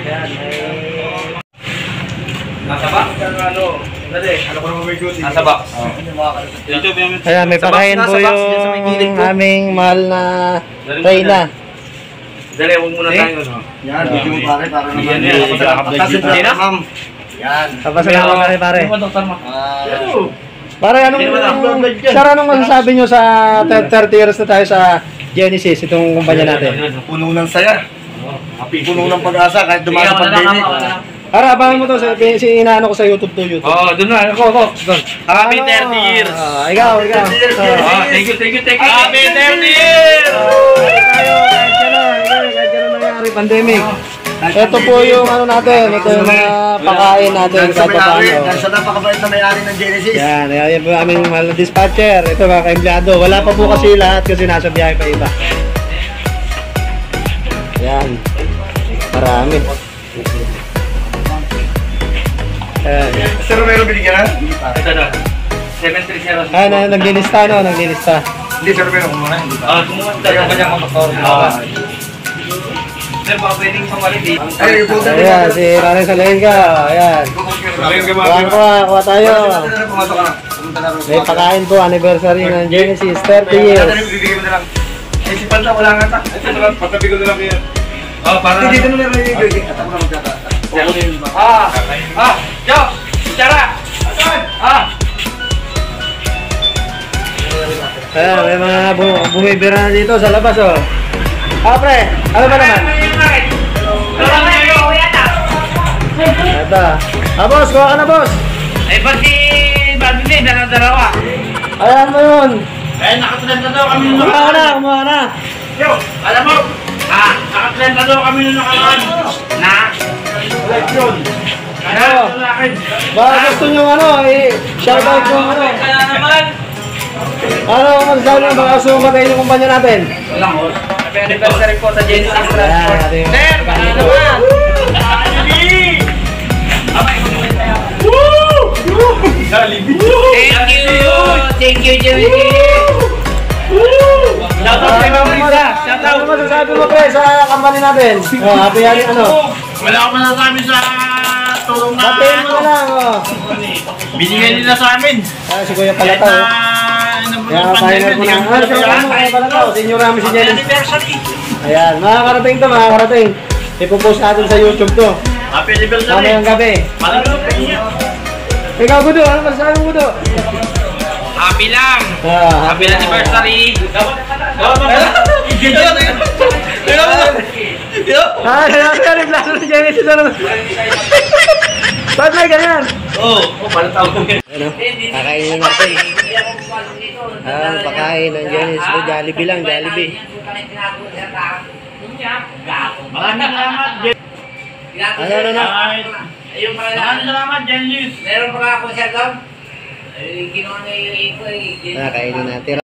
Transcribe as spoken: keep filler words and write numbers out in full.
Yan, may... Nasa box? Ano? Dali, ano ko naman may duty? Nasa box. Ayan, may pakain po yung aming mahal na Reyna. Dali, huwag muna tayo. Yan, video mo pare, para naman. Yan, yan. Yan, ma'am. Yan. Papasalamat pare, pare. Ah, Pare, anong, sir, anong masasabi nyo sa thirty years na tayo sa Genesis, itong kumpanya natin? puno ng saya. Puno ng pag-asa kahit dumaan sa pandemic. Para, abangan mo to, si, si inaano ko sa YouTube to YouTube. Oo, doon na. Ako, ako. Doon. Happy Ano? thirty years. Ah, ikaw, ikaw. Ah, thank you, thank you, thank you. Happy thirty years! Tayo, kahit gano'n, kahit gano'n nangyari, pandemic. Ito po yung ano natin, ito yung mga pakain natin Dahil sa kahit may-ari, paano. dahil sa napakabait na may-ari ng Genesis. Yan, yan, yan po aming mahal na dispatcher. Ito mga ka-empleyado. Wala pa po kasi lahat kasi nasa biyahe pa iba. Yan. Marami. Yan. Sir Romero binigyan na? Ito na. seven three zero. Ah, na, naglilista, no? Naglilista. Hindi, Sir Romero kumuha. Ah, kumuha tayo ka niyang motor. Ah. Sir, baka pwedeng pamalit eh. Ay, puto. Ayan, si Rane Salenga. Ayan. Kuha, kuha, kuha tayo. Pumasok ka na. Pumunta na rin. May pakain po, anniversary ng Genesis, thirty years. Bibigyan mo na lang. Eh, si Panta, wala nga ta. Ito na lang, patabi ko na lang yan. Oh, para Hindi, dito na lang yung bibigyan. At ako na magkata. Ah! Ah! Yo! Bicara! Ah! Ayan, may mga bu bumibira na dito sa labas, oh. Ah, pre, ano ba naman? Ito. Ah, boss, kuha ka na, boss. Eh, ba't si Badini? Dala-dalawa. Ayan mo yun. Eh, nakatulad na daw kami nung Kumuha ka na, nakaraan. kumuha ka na. Yo! Alam mo? Ah! Nakatulad na daw kami nung nakaraan. Na? Ulit yun. Ano? Sa akin. Baka gusto nyo ano, eh, shoutout yung ano. Kaya naman. Ano, masasabi nyo, baka sumatay yung kumpanya natin. Walang hol. Happy anniversary po sa Genesis Ayan, Transport. ito yung Sir! pakain Ano ko. naman? Jollibee! Thank you! Thank you, Jollibee! Shoutout kay Ma'am Risa! Shoutout! Ano masasabi mo, pre, sa company natin? Oh, happy yani, ano? Wala akong masasabi sa tulong na Happy mo na lang, oh. binigay nila sa amin. Ah, si Kuya Kahit Palataw. na ano mo Kaya ng final ko na. Ah, si Kuya Palataw, senior namin si Jenny. anniversary! Ayan, makakarating to, makakarating. Ipopost natin sa YouTube to. Happy Ano anniversary! yung gabi? Ikaw, Gudo, ano masasabi mo, Gudo? Happy lang! Ah, Happy anniversary! Ah, kaya kaya naglaso si Genesis, ano? Ba't may ganyan? Oh, oh, palataw ko. Ano? Kakainin natin. Ah, pakain ng Genesis. Oh, Jollibee lang, Jollibee. Maraming salamat, Jen. Ano, ano, ano? Maraming salamat, Jen Liz. Meron pa ako, sir, doon? Eh, ginawa na yung ito eh. Ah, kainin natin.